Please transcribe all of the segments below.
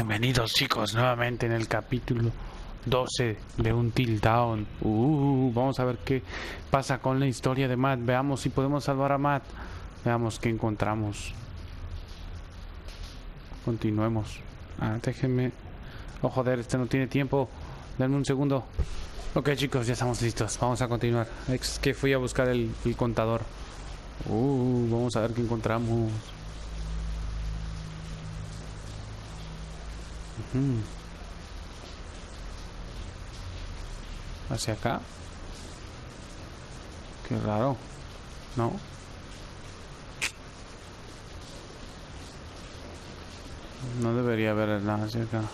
Bienvenidos chicos nuevamente en el capítulo 12 de Until Dawn. Vamos a ver qué pasa con la historia de Matt. Veamos si podemos salvar a Matt. Veamos qué encontramos. Continuemos. Déjenme... Oh joder, este no tiene tiempo. Denme un segundo. Ok chicos, ya estamos listos. Vamos a continuar. Es que fui a buscar el contador. Vamos a ver qué encontramos. Hacia acá. Qué raro. No. No debería haber nada hacia acá.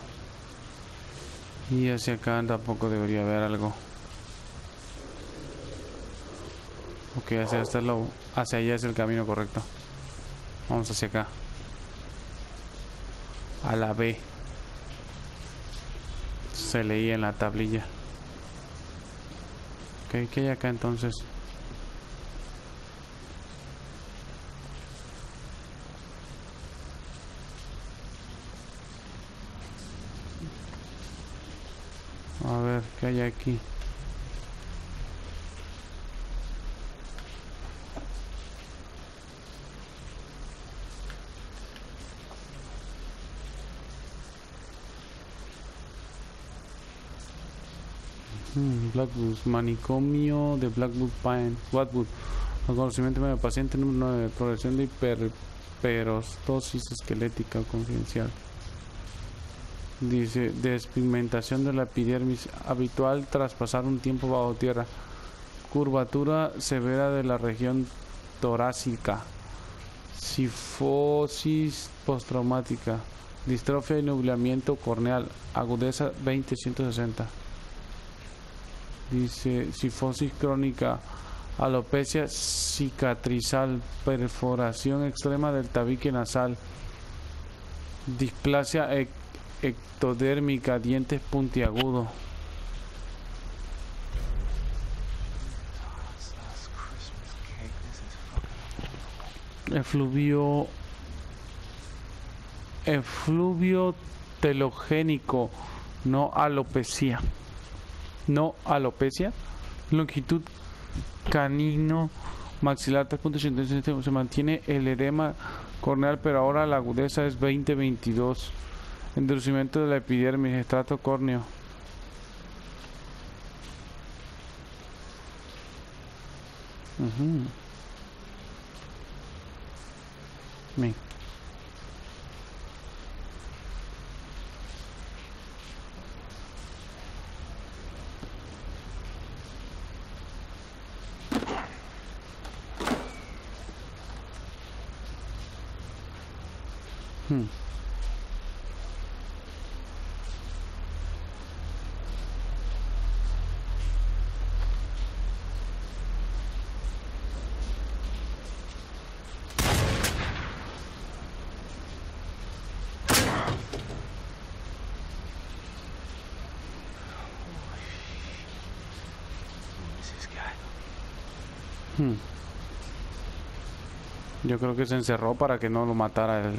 Y hacia acá tampoco debería haber algo. Ok, hacia allá es el camino correcto. Vamos hacia acá. A la B. Se leía en la tablilla. Ok, ¿qué hay acá entonces? A ver, ¿qué hay aquí? Blackwood, manicomio de Blackwood Pine, Watwood. Reconocimiento medio paciente número 9, progresión de hiperperostosis esquelética confidencial. Dice, despigmentación de la epidermis habitual tras pasar un tiempo bajo tierra. Curvatura severa de la región torácica. Cifosis postraumática. Distrofia y nublamiento corneal. Agudeza 20-160. Dice, cifosis crónica. Alopecia cicatrizal. Perforación extrema del tabique nasal. Displasia ectodérmica, dientes puntiagudos. Efluvio telogénico, no alopecia. Longitud canino maxilar 3.87. Se mantiene el edema corneal, pero ahora la agudeza es 20-22. Endurecimiento de la epidermis, estrato córneo. Bien. Yo creo que se encerró para que no lo matara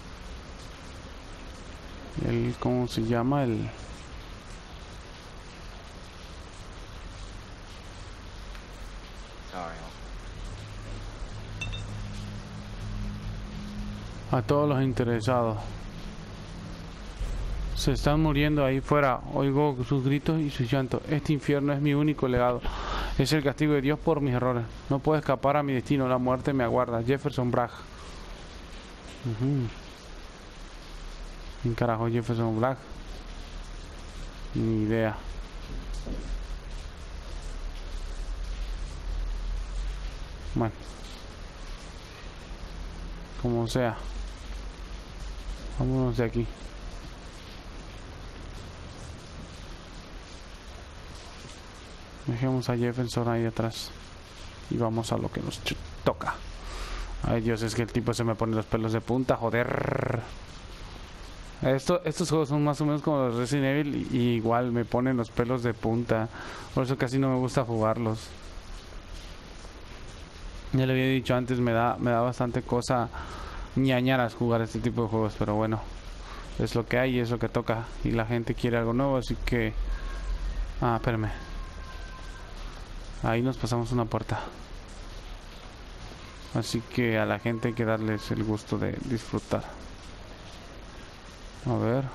el ¿cómo se llama? A todos los interesados. Se están muriendo ahí fuera. Oigo sus gritos y sus llantos. Este infierno es mi único legado. Es el castigo de Dios por mis errores. No puedo escapar a mi destino. La muerte me aguarda. Jefferson Bragg. ¿Quién carajo Jefferson Bragg? Ni idea. Bueno. Como sea. Vámonos de aquí. Dejemos a Jefferson ahí atrás. Y vamos a lo que nos toca. Ay Dios, es que el tipo se me pone los pelos de punta, joder. Estos juegos son más o menos como los Resident Evil y igual me ponen los pelos de punta. Por eso casi no me gusta jugarlos. Ya le había dicho antes, me da bastante cosa ñañaras jugar este tipo de juegos, pero bueno. es lo que hay, es lo que toca. Y la gente quiere algo nuevo, así que... Ah, espérame. Ahí nos pasamos una puerta. Así que a la gente hay que darles el gusto de disfrutar. A ver.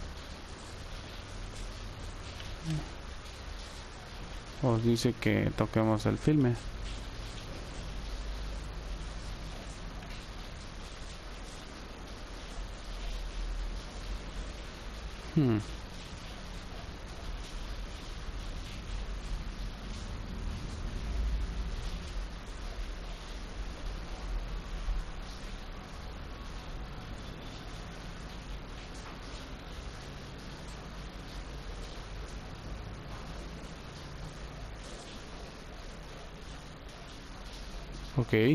Os dice que toquemos el filme. Ok.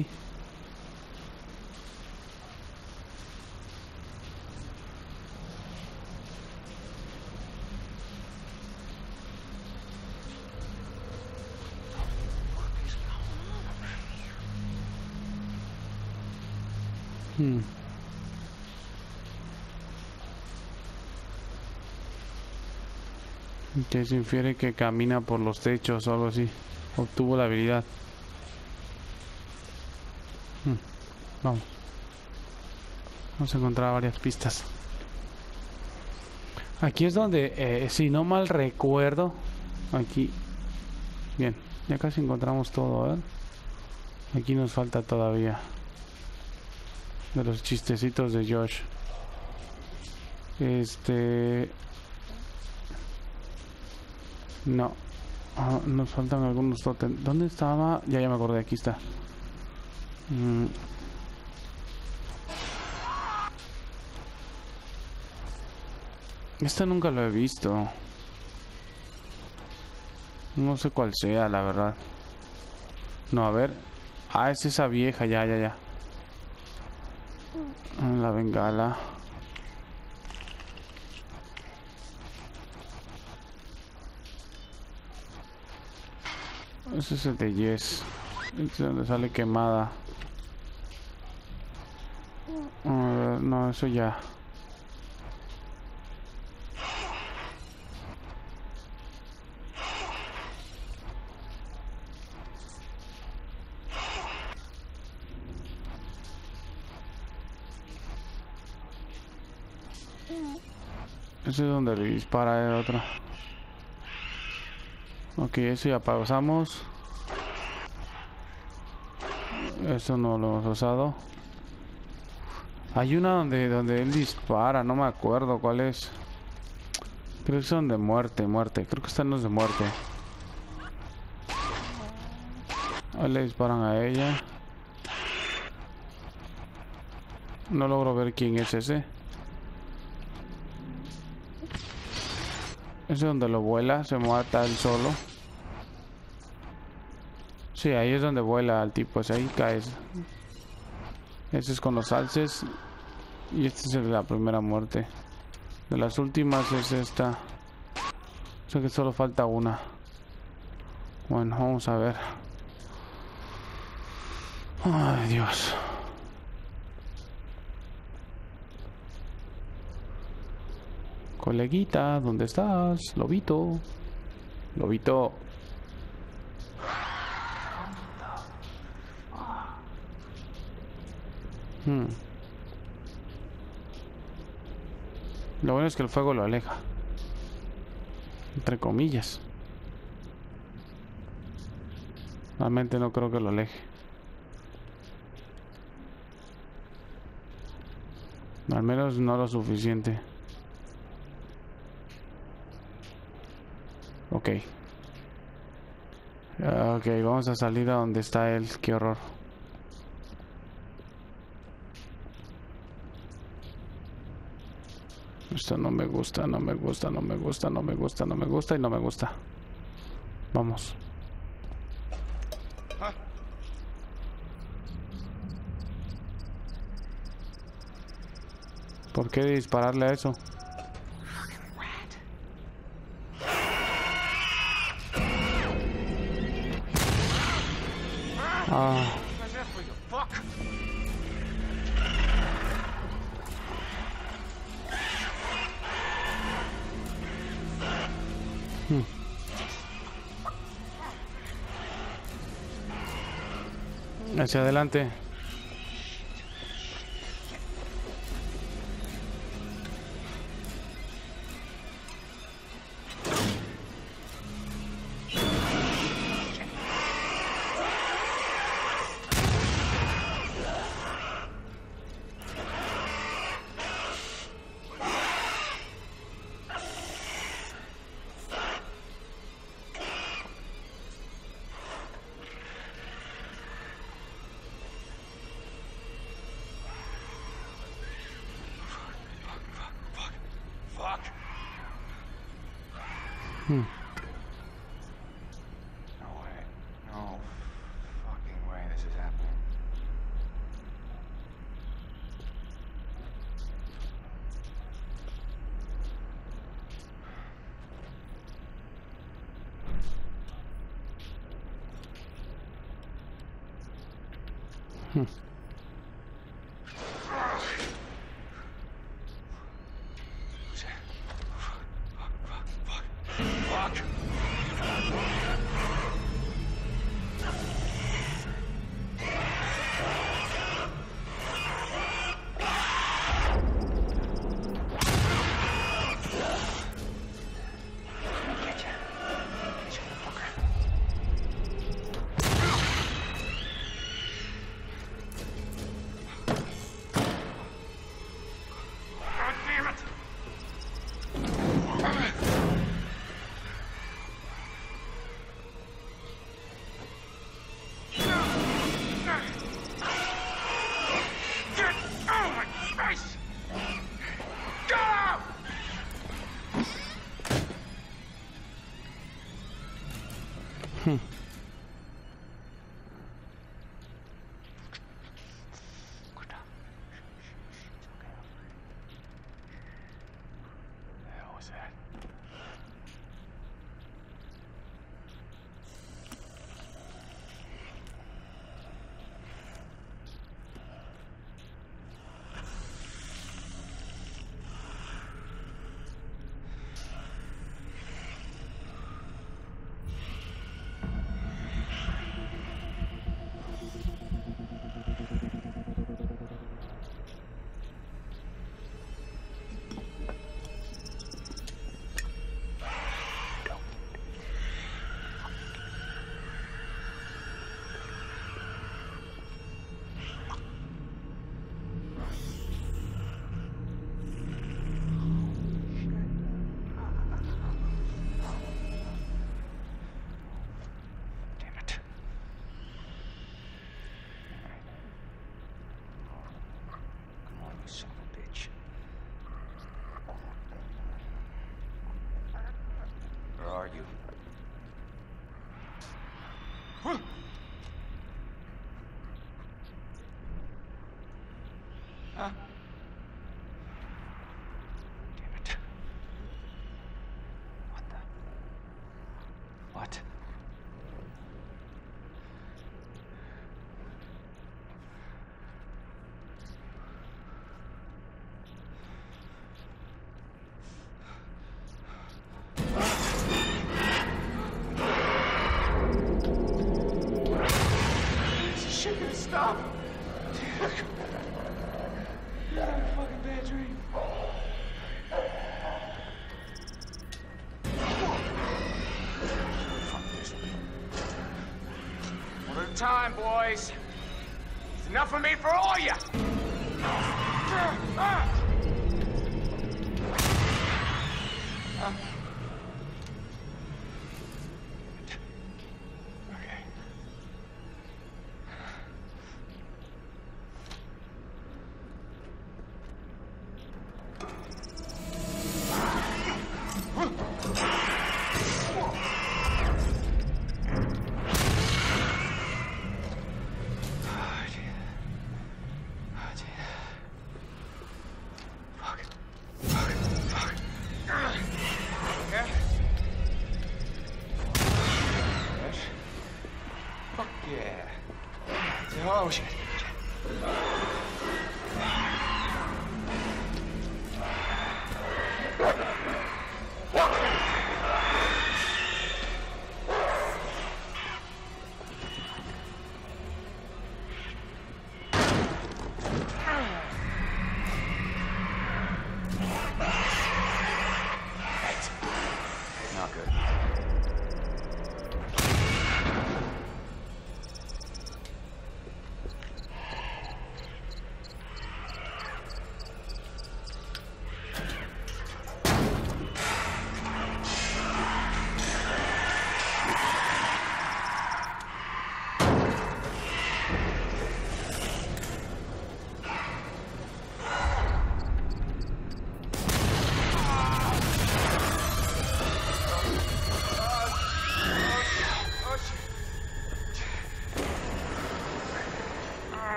Que se infiere que camina por los techos o algo así. Obtuvo la habilidad. Vamos. Vamos a encontrar varias pistas. Aquí es donde, si no mal recuerdo, aquí. Bien, ya casi encontramos todo, ¿eh? Aquí nos falta todavía de los chistecitos de Josh. No. Nos faltan algunos totem. ¿Dónde estaba? Ya me acordé, aquí está. Este nunca lo he visto. No sé cuál sea, la verdad. No, a ver. Ah, es esa vieja, ya. La bengala. Ese es el de Yes. Es donde sale quemada. A ver, no, eso ya. Ese es donde le dispara el otro. Ok, eso ya pausamos. Eso no lo hemos usado. Hay una donde él dispara, no me acuerdo cuál es. Creo que son de muerte. Creo que están los de muerte. Ahí le disparan a ella. No logro ver quién es ese. Ese es donde lo vuela, se mata él solo. Sí, ahí es donde vuela el tipo, ahí caes. Ese es con los alces. Y este es el de la primera muerte. De las últimas es esta. Sé que solo falta una. Bueno, vamos a ver. Ay, Dios. Coleguita, ¿dónde estás? Lobito. Lobito. Lo bueno es que el fuego lo aleja. Entre comillas. Realmente no creo que lo aleje. Al menos no lo suficiente. Ok. Ok, vamos a salir a donde está él. Qué horror. Esto no me gusta, no me gusta, no me gusta, no me gusta, no me gusta y no me gusta. Vamos. ¿Por qué dispararle a eso? Ah. Hacia adelante. No way. No fucking way this is happening. Huh? Damn it. What the? What? This shit gonna stop. Fucking bad dream. One at a time, boys. It's enough of me for all of you. Okay.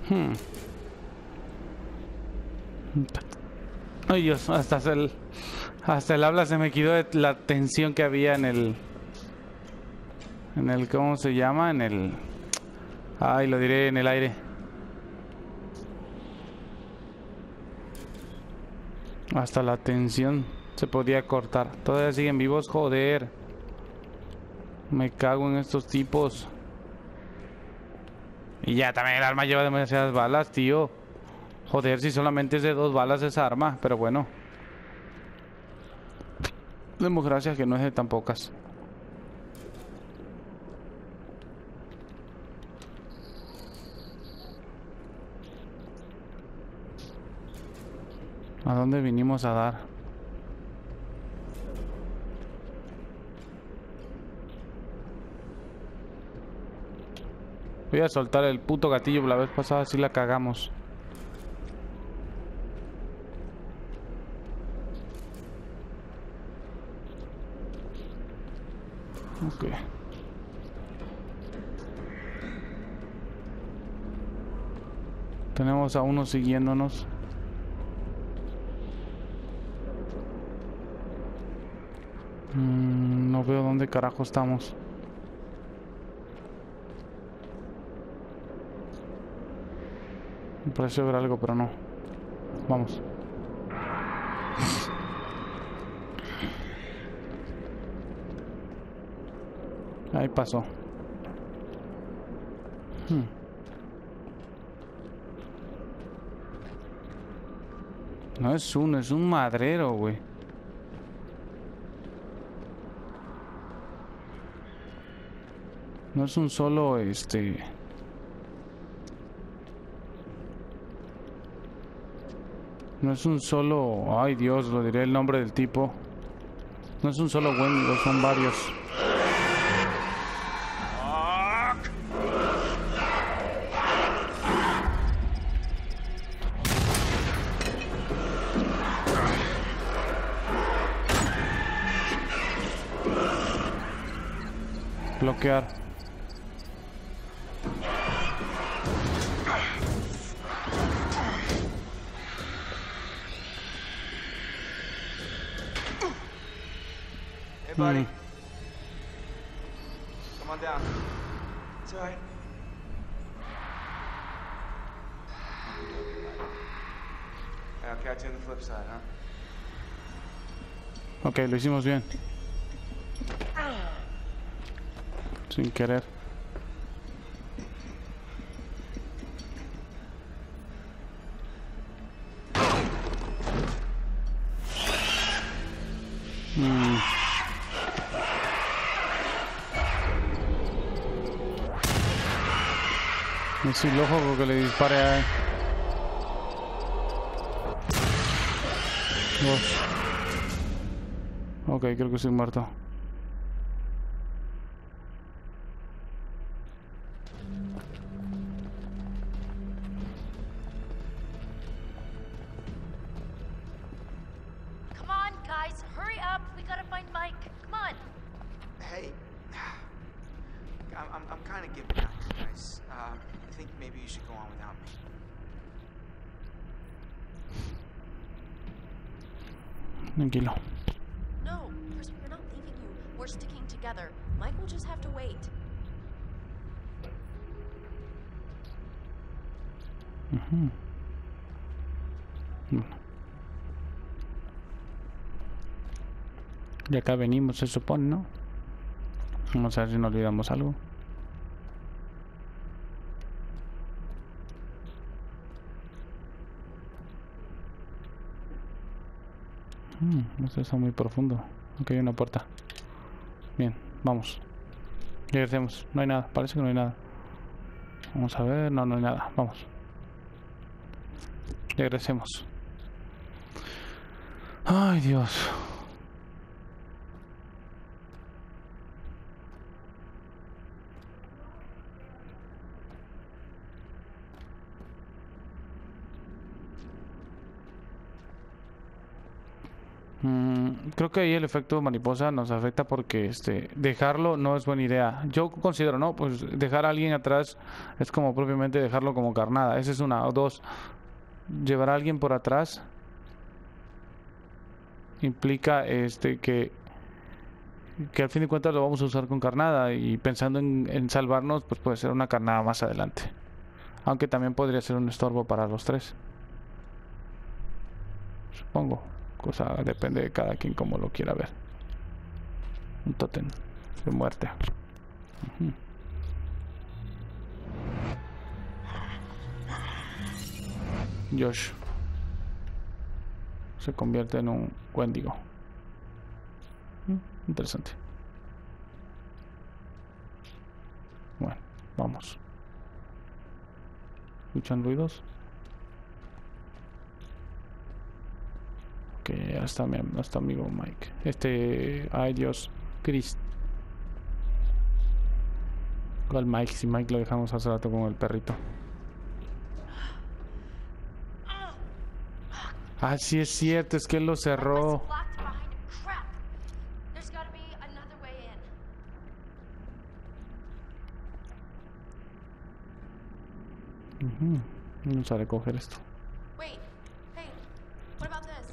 Hmm. Ay Dios, hasta el habla se me quitó de la tensión que había en el ¿cómo se llama? En el, ay, lo diré en el aire. Hasta la tensión se podía cortar. Todavía siguen vivos, joder. Me cago en estos tipos. Y ya también el arma lleva demasiadas balas, tío. Joder, si solamente es de 2 balas esa arma, pero bueno. Democracia que no es de tan pocas. ¿A dónde vinimos a dar? Voy a soltar el puto gatillo, la vez pasada sí la cagamos. Ok. Tenemos a uno siguiéndonos. No veo dónde carajo estamos. Me pareció ver algo, pero no. Vamos. Ahí pasó. No es uno, es un madrero, güey. No es un solo, no es un solo... Ay, Dios, lo diré el nombre del tipo. No es un solo Wendigo, son varios. Bloquear. Hey, buddy. Come on down. It's all right. Hey, I'll catch you on the flip side, huh? Ok, lo hicimos bien. Sin querer. Es ilógico que le dispare a él. Ok, creo que estoy muerto. Come on, guys, hurry up. We gotta find Mike. Come on. Hey. I'm kind of giving out, guys. I think maybe you should go on without me. Tranquilo. No, Chris, we're not leaving you. We're sticking together. Mike will just have to wait. Y acá venimos, se supone, ¿no? Vamos a ver si no olvidamos algo. Esto está muy profundo. Aquí hay una puerta. Bien, vamos. Regresemos. No hay nada, parece que no hay nada. Vamos a ver, no, no hay nada. Vamos. Regresemos. Ay, Dios. Creo que ahí el efecto mariposa nos afecta porque dejarlo no es buena idea. Yo considero, ¿no? Pues dejar a alguien atrás es como propiamente dejarlo como carnada. Esa es una. O dos, llevar a alguien por atrás implica que al fin de cuentas lo vamos a usar con carnada, y pensando en salvarnos, pues puede ser una carnada más adelante. Aunque también podría ser un estorbo para los tres. Supongo. Cosa depende de cada quien como lo quiera ver. Un tótem de muerte. Josh se convierte en un Wendigo. Interesante. Bueno, vamos. ¿Escuchan ruidos? Ok, ya está mi amigo Mike. Ay Dios, Chris. ¿Cuál Mike? Si Mike lo dejamos hace rato con el perrito. Ah, sí es cierto, es que él lo cerró. Vamos a recoger esto. Wait, hey, what about this?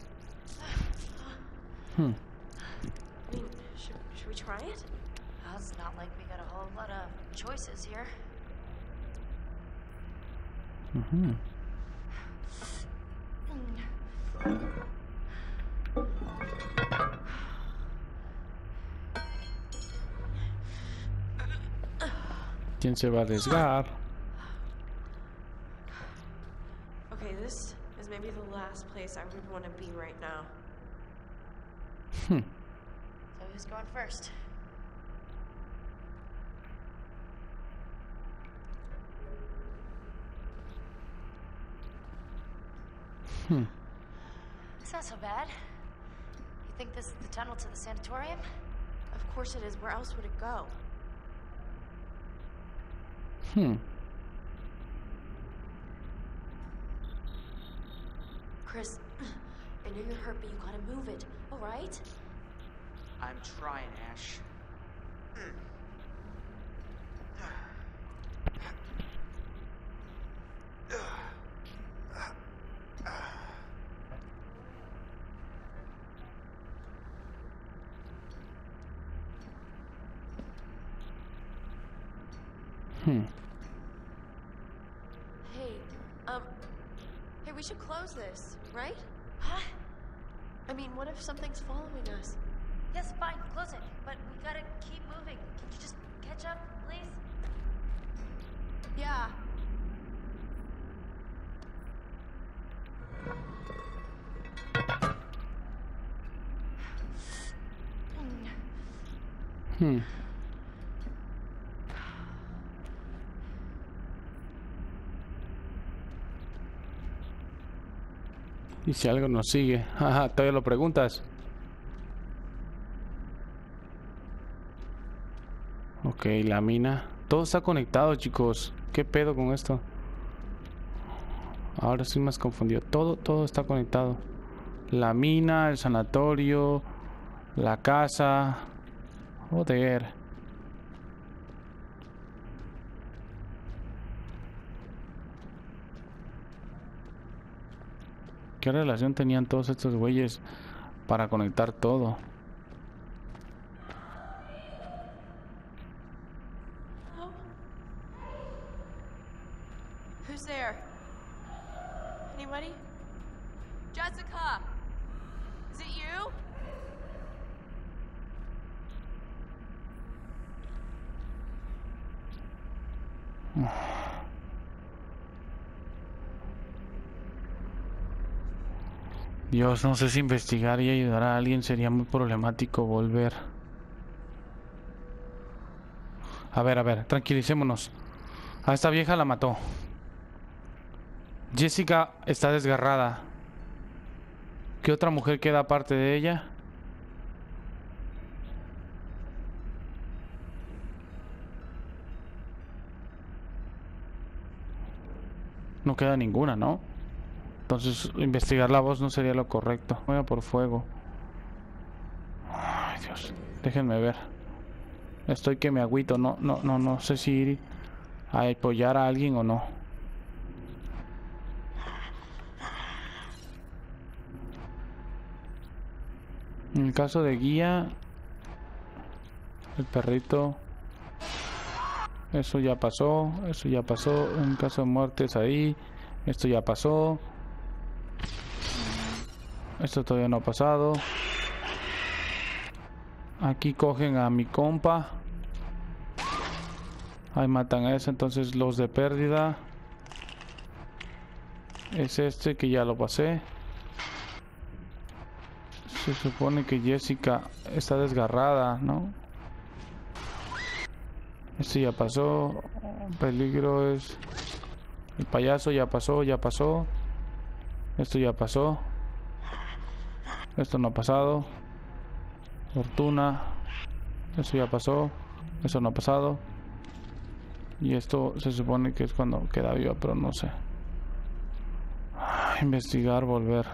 Hmm. I mean, should we try it? Well, it's not like we got a whole lot of choices here. ¿Quién se va a arriesgar? Okay, this is maybe the last place I would want to be right now. So who's going first? It's not so bad. You think this is the tunnel to the sanatorium? Of course it is. Where else would it go? Chris, I know you're hurt, but you gotta move it, alright? I'm trying, Ash. Hey, we should close this, right? Huh? I mean, what if something's following us? Yes, fine, close it. But we gotta keep moving. Can you just catch up, please? Yeah. Y si algo nos sigue. Ajá, todavía lo preguntas. Ok, la mina. Todo está conectado, chicos. ¿Qué pedo con esto? Ahora estoy más confundido. Todo está conectado. La mina, el sanatorio, la casa. Joder. ¿Qué relación tenían todos estos güeyes para conectar todo? Hello? Who's there? Anybody? Jessica! Is it you? Dios, no sé si investigar y ayudar a alguien sería muy problemático volver. A ver, tranquilicémonos. A esta vieja la mató. Jessica está desgarrada. ¿Qué otra mujer queda aparte de ella? No queda ninguna, ¿no? Entonces investigar la voz no sería lo correcto. Voy a por fuego. Dios. Déjenme ver. Estoy que me agüito. No sé si ir a apoyar a alguien o no. En el caso de guía, el perrito, eso ya pasó, eso ya pasó. En caso de muertes ahí, esto ya pasó. Esto todavía no ha pasado. Aquí cogen a mi compa. Ahí matan a ese, entonces los de pérdida. Es este que ya lo pasé. Se supone que Jessica está desgarrada, ¿no? Este ya pasó. Peligro es... El payaso ya pasó, ya pasó. Esto ya pasó. Esto no ha pasado. Fortuna. Eso ya pasó. Eso no ha pasado. Y esto se supone que es cuando queda viva, pero no sé. Investigar, volver.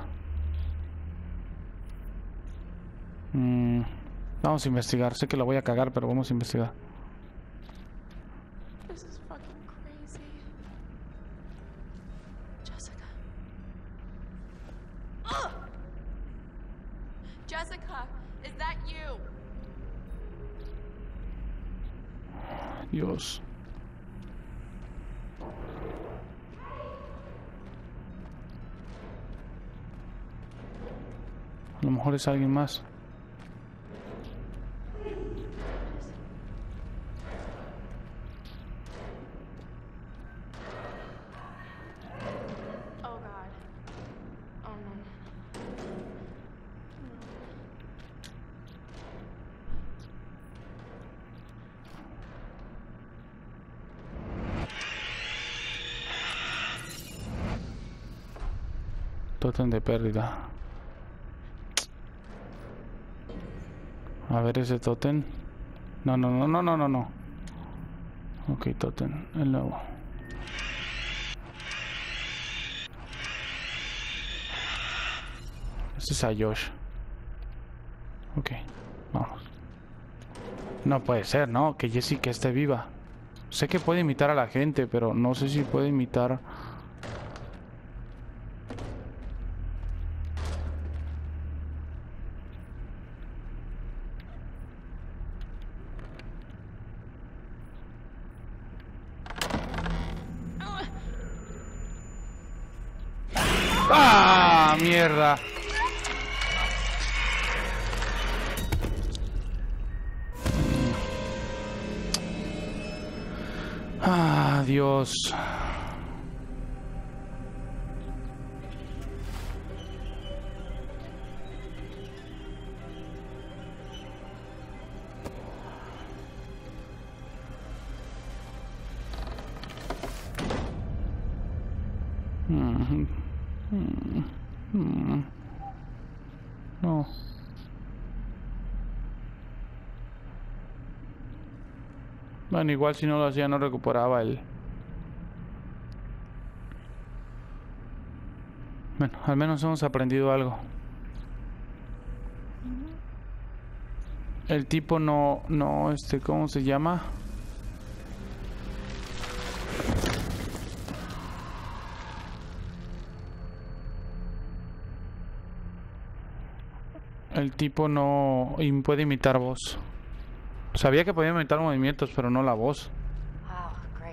Vamos a investigar. Sé que la voy a cagar, pero vamos a investigar. This is fucking crazy. Jessica. Jessica, is that you? Dios. A lo mejor es alguien más. Oh God. Oh no. Tótem de pérdida. A ver ese tótem. No. Ok, tótem. El nuevo. Este es a Josh. Ok, vamos. No puede ser, ¿no? Que Jessica esté viva. Sé que puede imitar a la gente, pero no sé si puede imitar... ¡Ah, mierda! ¡Ah, Dios! No. Bueno, igual si no lo hacía no recuperaba el... Bueno, al menos hemos aprendido algo. El tipo no, ¿cómo se llama? El tipo no puede imitar voz. Sabía que podía imitar movimientos, pero no la voz. Wow, great.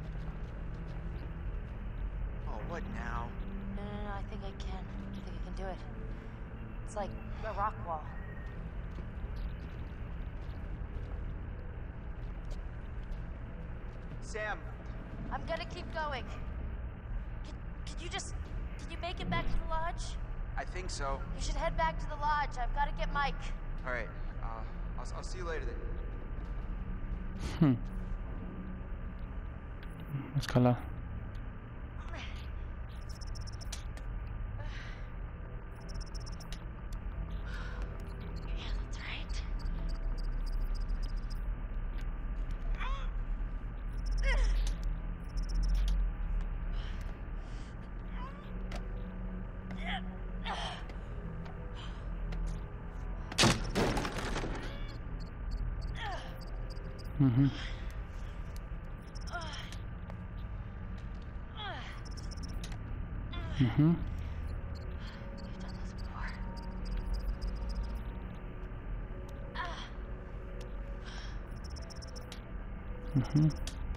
Oh, what now? No, I think I can. I think I can do it. It's like a rock wall. Sam, I'm gonna keep going. Can you make it back to the lodge? I think so. You should head back to the lodge. I've got to get Mike. All right. I'll see you later then. Escalar. Yeah, that's right. Ujú. Ujú. You've done this before. Ujú.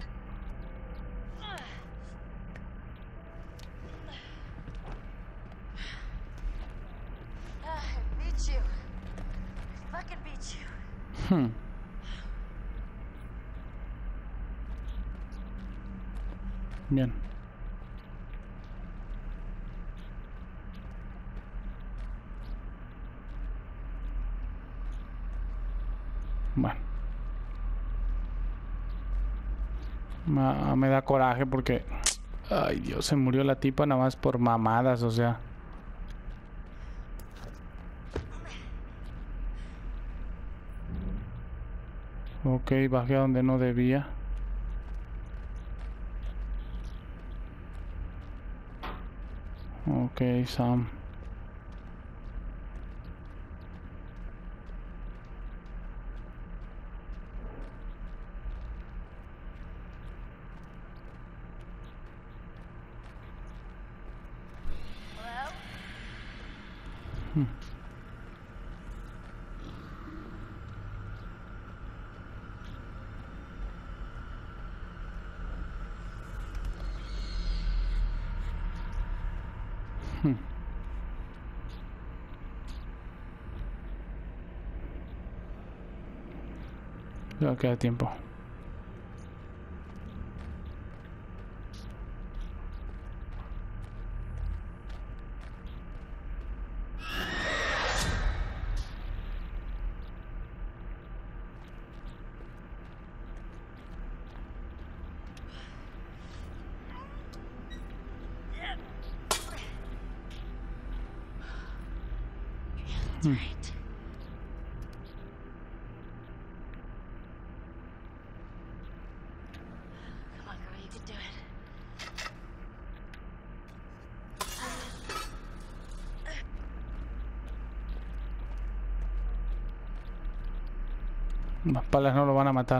I beat you. I fucking beat you. Hmm. Bien. Bueno. Me da coraje porque... Ay, Dios, se murió la tipa nada más por mamadas, o sea. Ok, bajé a donde no debía. Ok, Sam. Hello? Ya queda tiempo. Right? Come on, girl, you can do it. Las palas no lo van a matar.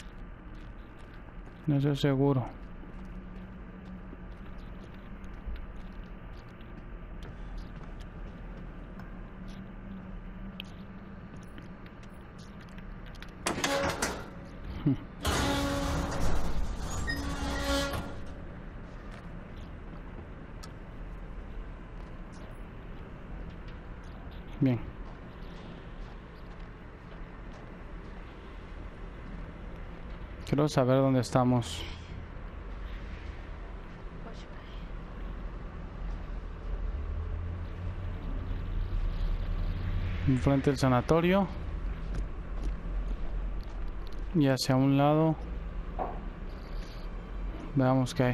Eso es seguro. Bien. Quiero saber dónde estamos. Which way? Enfrente del sanatorio. Y hacia un lado. Veamos qué hay.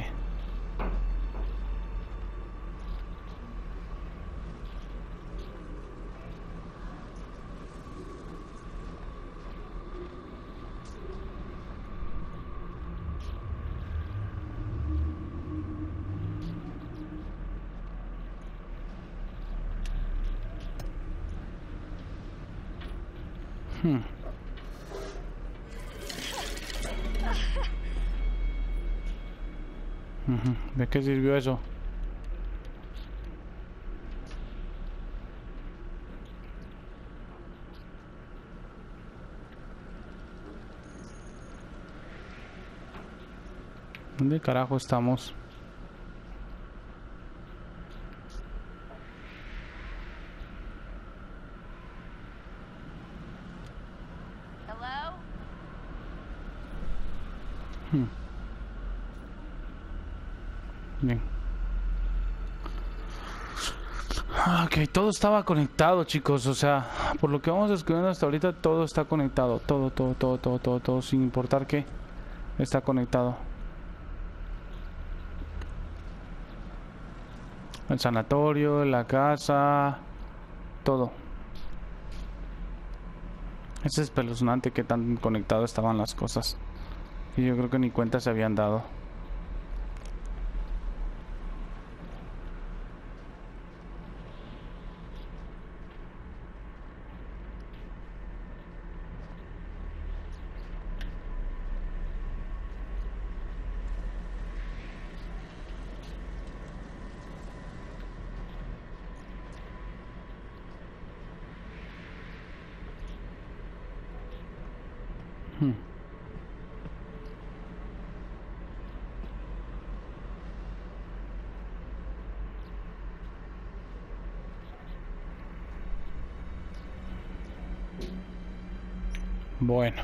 ¿De qué sirvió eso? ¿Dónde carajo estamos? Hello? Bien. Ok, todo estaba conectado, chicos. O sea, por lo que vamos descubriendo hasta ahorita, todo está conectado. Todo, sin importar qué, está conectado. El sanatorio, la casa, todo. Es espeluznante que tan conectadas estaban las cosas. Y yo creo que ni cuenta se habían dado. Bueno.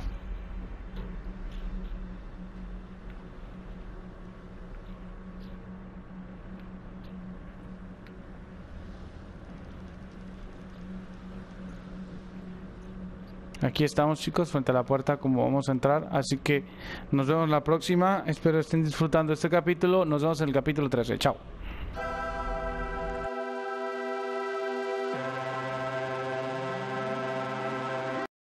Aquí estamos, chicos, frente a la puerta como vamos a entrar, así que nos vemos la próxima. Espero estén disfrutando este capítulo. Nos vemos en el capítulo 13. Chao.